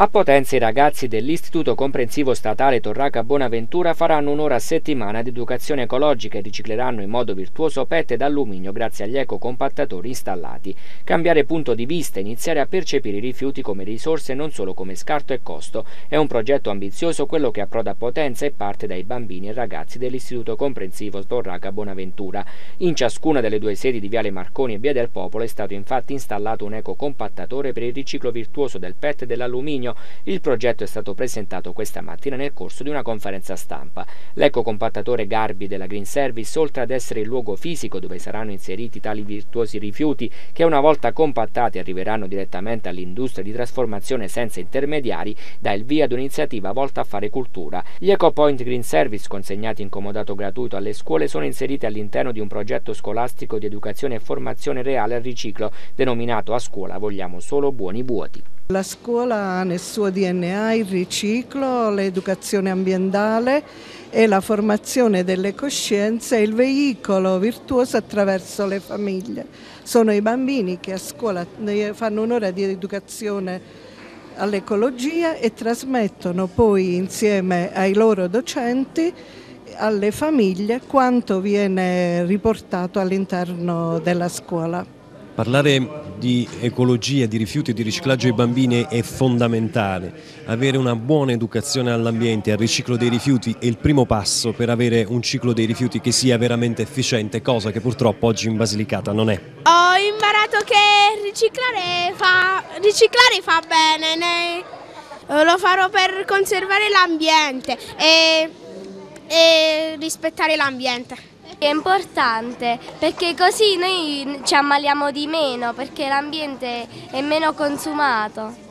A Potenza i ragazzi dell'Istituto Comprensivo Statale Torraca Bonaventura faranno un'ora a settimana di educazione ecologica e ricicleranno in modo virtuoso PET ed alluminio grazie agli ecocompattatori installati. Cambiare punto di vista e iniziare a percepire i rifiuti come risorse e non solo come scarto e costo è un progetto ambizioso quello che approda a Potenza e parte dai bambini e ragazzi dell'Istituto Comprensivo Torraca Bonaventura. In ciascuna delle due sedi di Viale Marconi e Via del Popolo è stato infatti installato un ecocompattatore per il riciclo virtuoso del PET e dell'alluminio. Il progetto è stato presentato questa mattina nel corso di una conferenza stampa. L'ecocompattatore Garbi della Green Service, oltre ad essere il luogo fisico dove saranno inseriti tali virtuosi rifiuti che una volta compattati arriveranno direttamente all'industria di trasformazione senza intermediari, dà il via ad un'iniziativa volta a fare cultura. Gli EcoPoint Green Service, consegnati in comodato gratuito alle scuole, sono inseriti all'interno di un progetto scolastico di educazione e formazione reale al riciclo, denominato A Scuola Vogliamo Solo Buoni Vuoti. La scuola ha nel suo DNA il riciclo, l'educazione ambientale e la formazione delle coscienze e il veicolo virtuoso attraverso le famiglie. Sono i bambini che a scuola fanno un'ora di educazione all'ecologia e trasmettono poi insieme ai loro docenti alle famiglie quanto viene riportato all'interno della scuola. Parlare di ecologia, di rifiuti e di riciclaggio ai bambini è fondamentale. Avere una buona educazione all'ambiente e al riciclo dei rifiuti è il primo passo per avere un ciclo dei rifiuti che sia veramente efficiente, cosa che purtroppo oggi in Basilicata non è. Ho imparato che riciclare fa bene, lo farò per conservare l'ambiente e rispettare l'ambiente. È importante perché così noi ci ammaliamo di meno, perché l'ambiente è meno consumato.